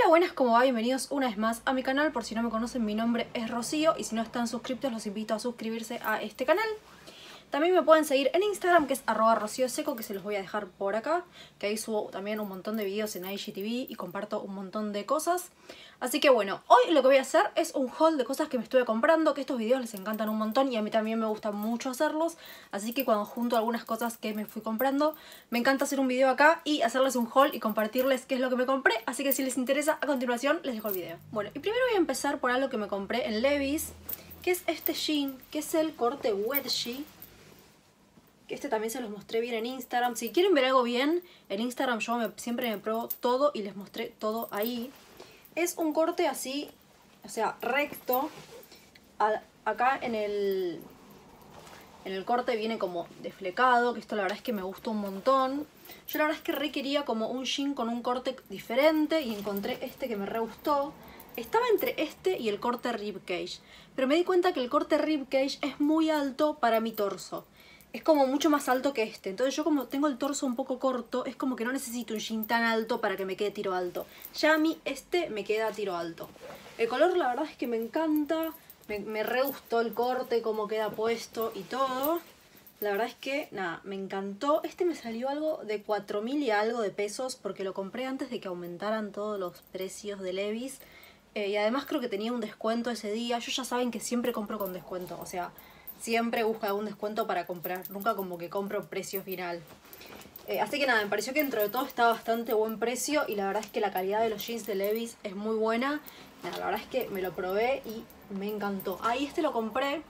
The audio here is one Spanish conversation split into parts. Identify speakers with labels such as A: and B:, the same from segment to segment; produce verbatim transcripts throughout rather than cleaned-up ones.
A: Hola, buenas, ¿cómo va? Bienvenidos una vez más a mi canal. Por si no me conocen, mi nombre es Rocío y si no están suscritos los invito a suscribirse a este canal. También me pueden seguir en Instagram, que es arroba rocioseco, que se los voy a dejar por acá, que ahí subo también un montón de videos en I G T V y comparto un montón de cosas. Así que bueno, hoy lo que voy a hacer es un haul de cosas que me estuve comprando, que estos videos les encantan un montón y a mí también me gusta mucho hacerlos. Así que cuando junto algunas cosas que me fui comprando, me encanta hacer un video acá y hacerles un haul y compartirles qué es lo que me compré. Así que si les interesa, a continuación les dejo el video. Bueno, y primero voy a empezar por algo que me compré en Levi's, que es este jean, que es el corte wedgie. Este también se los mostré bien en Instagram. Si quieren ver algo bien, en Instagram yo me, siempre me pruebo todo y les mostré todo ahí. Es un corte así, o sea, recto. A, acá en el, en el corte viene como desflecado, que esto la verdad es que me gustó un montón. Yo la verdad es que requería como un jean con un corte diferente y encontré este que me re gustó. Estaba entre este y el corte ribcage, pero me di cuenta que el corte ribcage es muy alto para mi torso. Es como mucho más alto que este. Entonces yo como tengo el torso un poco corto, es como que no necesito un jean tan alto para que me quede tiro alto. Ya a mí este me queda tiro alto. El color la verdad es que me encanta. Me, me re gustó el corte, cómo queda puesto y todo. La verdad es que, nada, me encantó. Este me salió algo de cuatro mil y algo de pesos porque lo compré antes de que aumentaran todos los precios de Levi's. Eh, y además creo que tenía un descuento ese día. Yo ya saben que siempre compro con descuento, o sea... Siempre busco algún descuento para comprar. Nunca como que compro precio final. Eh, así que nada, me pareció que dentro de todo está bastante buen precio. Y la verdad es que la calidad de los jeans de Levi's es muy buena. Nada, la verdad es que me lo probé y me encantó. Ahí este lo compré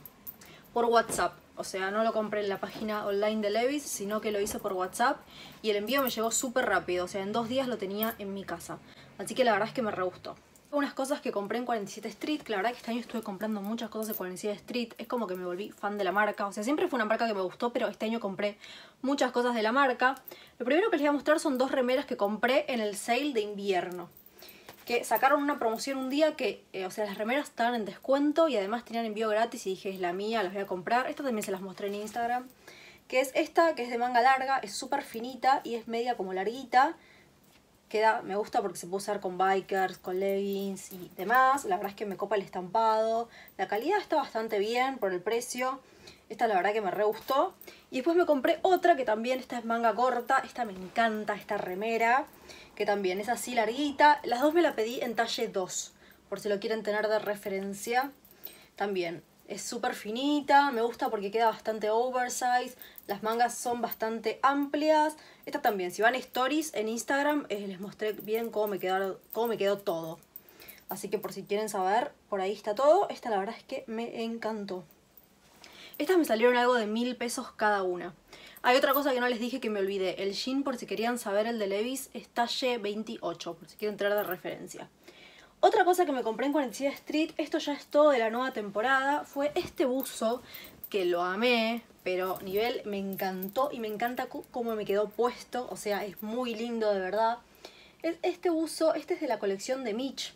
A: por WhatsApp. O sea, no lo compré en la página online de Levi's, sino que lo hice por WhatsApp. Y el envío me llegó súper rápido. O sea, en dos días lo tenía en mi casa. Así que la verdad es que me re gustó. Unas cosas que compré en cuarenta y siete Street, que la verdad que este año estuve comprando muchas cosas de cuarenta y siete Street, es como que me volví fan de la marca, o sea, siempre fue una marca que me gustó, pero este año compré muchas cosas de la marca. Lo primero que les voy a mostrar son dos remeras que compré en el sale de invierno, que sacaron una promoción un día que, eh, o sea, las remeras estaban en descuento y además tenían envío gratis y dije, es la mía, las voy a comprar. Esta también se las mostré en Instagram, que es esta, que es de manga larga, es súper finita y es media como larguita. Queda, me gusta porque se puede usar con bikers, con leggings y demás. La verdad es que me copa el estampado. La calidad está bastante bien por el precio. Esta la verdad que me re gustó. Y después me compré otra que también, esta es manga corta. Esta me encanta, esta remera. Que también es así larguita. Las dos me la pedí en talle dos. Por si lo quieren tener de referencia. También es súper finita. Me gusta porque queda bastante oversize. Las mangas son bastante amplias. Esta también, si van stories en Instagram, eh, les mostré bien cómo me, quedaron, cómo me quedó todo. Así que por si quieren saber, por ahí está todo. Esta la verdad es que me encantó. Estas me salieron algo de mil pesos cada una. Hay otra cosa que no les dije que me olvidé. El jean, por si querían saber, el de Levi's, es talle veintiocho, por si quieren traer de referencia. Otra cosa que me compré en cuarenta y siete Street, esto ya es todo de la nueva temporada, fue este buzo, que lo amé, pero nivel me encantó y me encanta cómo me quedó puesto, o sea, es muy lindo de verdad. Es este buzo, este es de la colección de Mitch,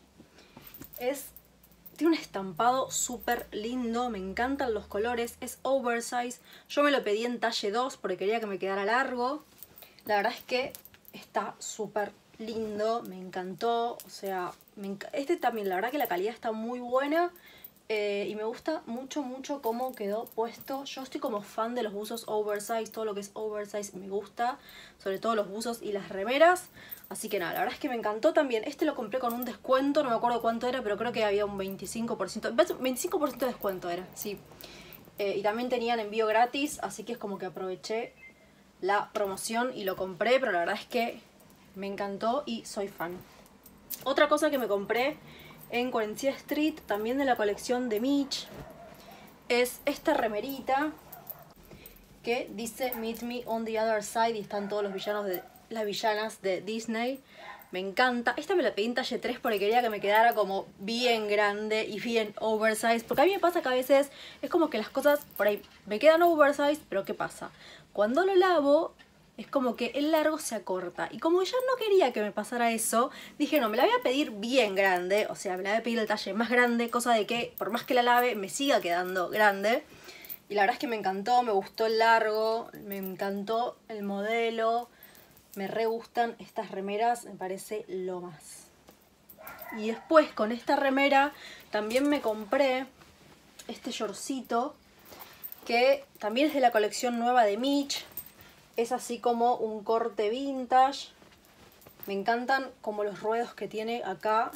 A: es, tiene un estampado súper lindo, me encantan los colores, es oversize, yo me lo pedí en talle dos porque quería que me quedara largo, la verdad es que está súper lindo, me encantó, o sea, me enc este también, la verdad que la calidad está muy buena. Eh, y me gusta mucho, mucho cómo quedó puesto. Yo estoy como fan de los buzos oversize. Todo lo que es oversize me gusta. Sobre todo los buzos y las remeras. Así que nada, la verdad es que me encantó también. Este lo compré con un descuento. No me acuerdo cuánto era, pero creo que había un veinticinco por ciento. veinticinco por ciento de descuento era, sí. Eh, y también tenían envío gratis. Así que es como que aproveché la promoción y lo compré. Pero la verdad es que me encantó y soy fan. Otra cosa que me compré en cuarenta y siete Street, también de la colección de Mitch, es esta remerita que dice Meet Me on the Other Side y están todos los villanos de las villanas de Disney. Me encanta. Esta me la pedí en talle tres porque quería que me quedara como bien grande y bien oversize, porque a mí me pasa que a veces es como que las cosas por ahí me quedan oversize, pero ¿qué pasa? Cuando lo lavo es como que el largo se acorta. Y como yo no quería que me pasara eso, dije, no, me la voy a pedir bien grande. O sea, me la voy a pedir el talle más grande, cosa de que por más que la lave, me siga quedando grande. Y la verdad es que me encantó, me gustó el largo, me encantó el modelo. Me re gustan estas remeras, me parece lo más. Y después con esta remera también me compré este shortcito, que también es de la colección nueva de Mitch. Es así como un corte vintage. Me encantan como los ruedos que tiene acá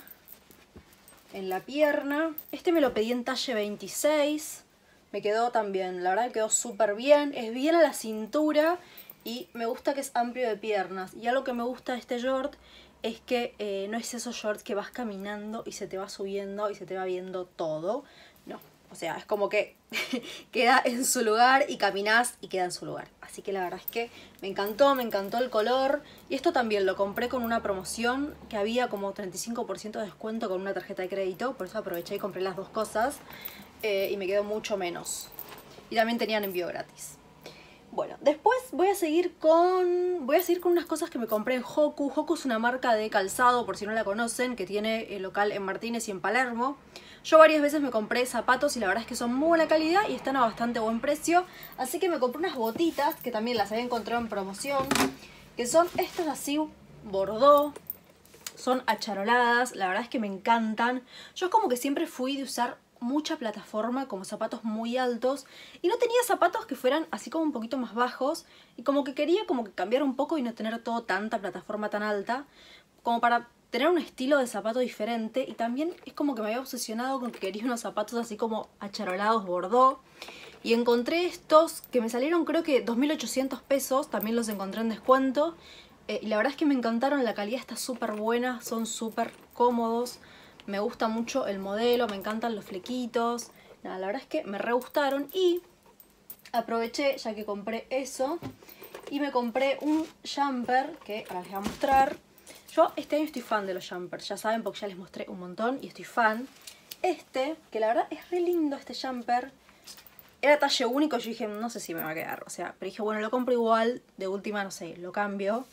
A: en la pierna. Este me lo pedí en talle veintiséis. Me quedó también, la verdad que quedó súper bien. Es bien a la cintura y me gusta que es amplio de piernas. Y algo que me gusta de este short es que eh, no es esos shorts que vas caminando y se te va subiendo y se te va viendo todo. No, o sea, es como que queda en su lugar y caminás y queda en su lugar. Así que la verdad es que me encantó, me encantó el color. Y esto también lo compré con una promoción que había como treinta y cinco por ciento de descuento con una tarjeta de crédito. Por eso aproveché y compré las dos cosas eh, y me quedó mucho menos. Y también tenían envío gratis. Bueno, después voy a seguir con voy a seguir con unas cosas que me compré en Hoku. Hoku es una marca de calzado, por si no la conocen, que tiene el local en Martínez y en Palermo. Yo varias veces me compré zapatos y la verdad es que son muy buena calidad y están a bastante buen precio. Así que me compré unas botitas, que también las había encontrado en promoción, que son estas así, bordó. Son acharoladas, la verdad es que me encantan. Yo es como que siempre fui de usar mucha plataforma, como zapatos muy altos, y no tenía zapatos que fueran así como un poquito más bajos, y como que quería como que cambiar un poco y no tener todo tanta plataforma tan alta, como para tener un estilo de zapato diferente. Y también es como que me había obsesionado con que quería unos zapatos así como acharolados bordó, y encontré estos que me salieron creo que dos mil ochocientos pesos, también los encontré en descuento, eh, y la verdad es que me encantaron, la calidad está súper buena, son súper cómodos. Me gusta mucho el modelo, me encantan los flequitos. Nada, la verdad es que me re gustaron. Y aproveché, ya que compré eso, y me compré un jumper que ahora les voy a mostrar. Yo este año estoy fan de los jumpers, ya saben, porque ya les mostré un montón y estoy fan. Este, que la verdad es re lindo este jumper. Era talle único, yo dije, no sé si me va a quedar. O sea, pero dije, bueno, lo compro igual, de última, no sé, lo cambio.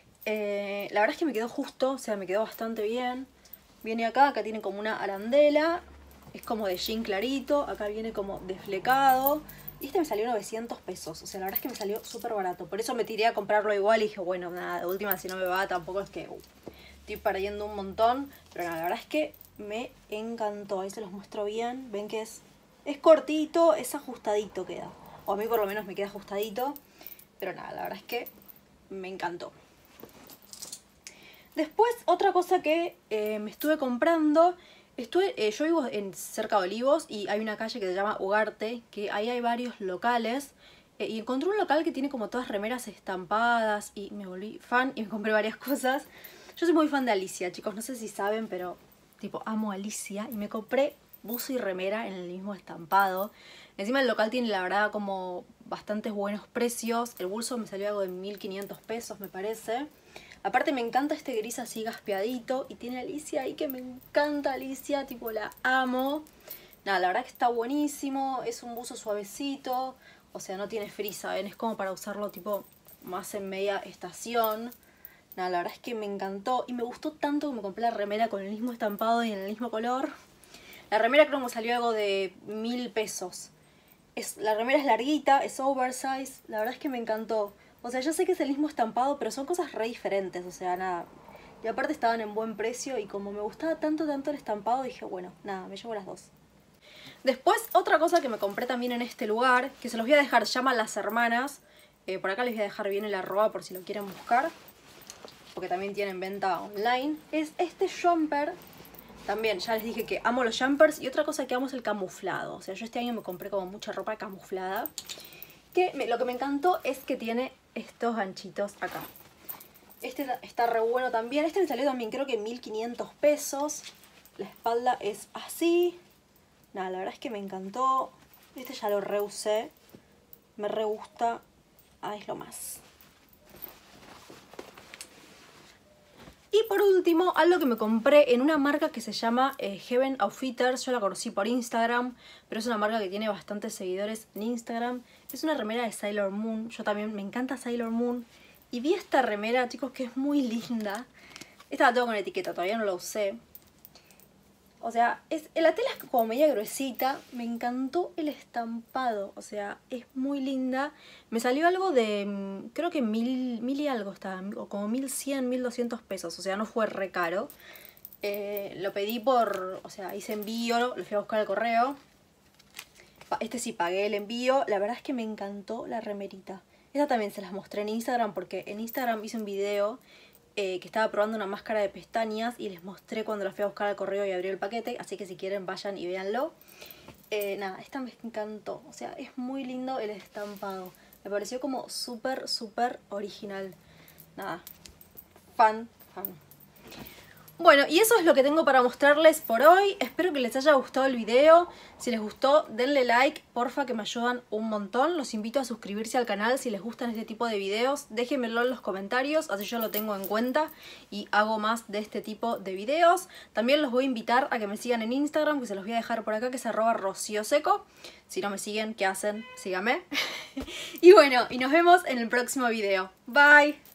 A: Eh, la verdad es que me quedó justo, o sea, me quedó bastante bien. Viene acá, acá tiene como una arandela, es como de jean clarito, acá viene como desflecado. Y este me salió novecientos pesos, o sea, la verdad es que me salió súper barato. Por eso me tiré a comprarlo igual y dije, bueno, nada, de última si no me va, tampoco es que uh, estoy perdiendo un montón. Pero nada, la verdad es que me encantó, ahí se los muestro bien, ven que es, es cortito, es ajustadito queda. O a mí por lo menos me queda ajustadito, pero nada, la verdad es que me encantó. Después, otra cosa que eh, me estuve comprando, estuve, eh, yo vivo en, cerca de Olivos y hay una calle que se llama Ugarte, que ahí hay varios locales. Eh, y encontré un local que tiene como todas remeras estampadas y me volví fan y me compré varias cosas. Yo soy muy fan de Alicia, chicos, no sé si saben, pero tipo amo a Alicia. Y me compré buzo y remera en el mismo estampado. Encima el local tiene la verdad como bastantes buenos precios. El bolso me salió algo de mil quinientos pesos me parece. Aparte me encanta este gris así gaspeadito. Y tiene Alicia ahí que me encanta Alicia. Tipo la amo. Nada, la verdad que está buenísimo. Es un buzo suavecito. O sea, no tiene frisa, ¿ven? Es como para usarlo tipo más en media estación. Nada, la verdad es que me encantó. Y me gustó tanto que me compré la remera con el mismo estampado y en el mismo color. La remera creo que me salió algo de mil pesos. Es, la remera es larguita, es oversize. La verdad es que me encantó. O sea, yo sé que es el mismo estampado, pero son cosas re diferentes, o sea, nada. Y aparte estaban en buen precio y como me gustaba tanto, tanto el estampado, dije, bueno, nada, me llevo las dos. Después, otra cosa que me compré también en este lugar, que se los voy a dejar, se llama Las Hermanas. Eh, por acá les voy a dejar bien el arroba por si lo quieren buscar, porque también tienen venta online. Es este jumper. También, ya les dije que amo los jumpers. Y otra cosa que amo es el camuflado. O sea, yo este año me compré como mucha ropa camuflada. Que me, lo que me encantó es que tiene estos ganchitos acá. Este está re bueno también. Este me salió también creo que mil quinientos pesos. La espalda es así. Nada, la verdad es que me encantó. Este ya lo reusé. Me re gusta. Ah, es lo más. Y por último, algo que me compré en una marca que se llama eh, Heaven Outfitters. Yo la conocí por Instagram, pero es una marca que tiene bastantes seguidores en Instagram. Es una remera de Sailor Moon. Yo también me encanta Sailor Moon. Y vi esta remera, chicos, que es muy linda. Esta la tengo con etiqueta, todavía no la usé. O sea, es, la tela es como media gruesita. Me encantó el estampado. O sea, es muy linda. Me salió algo de, creo que mil, mil y algo estaba. O como mil cien, mil doscientos pesos. O sea, no fue re caro. Eh, lo pedí por, o sea, hice envío, lo fui a buscar al correo. Este sí pagué el envío. La verdad es que me encantó la remerita. Esta también se las mostré en Instagram porque en Instagram hice un video eh, que estaba probando una máscara de pestañas y les mostré cuando la fui a buscar al correo y abrí el paquete. Así que si quieren vayan y véanlo. Eh, nada, esta me encantó. O sea, es muy lindo el estampado. Me pareció como súper, súper original. Nada, fan, fan. Bueno, y eso es lo que tengo para mostrarles por hoy. Espero que les haya gustado el video. Si les gustó, denle like, porfa, que me ayudan un montón. Los invito a suscribirse al canal si les gustan este tipo de videos. Déjenmelo en los comentarios, así yo lo tengo en cuenta y hago más de este tipo de videos. También los voy a invitar a que me sigan en Instagram, que se los voy a dejar por acá, que es arroba rocioseco. Si no me siguen, ¿qué hacen? Síganme. Y bueno, y nos vemos en el próximo video. Bye.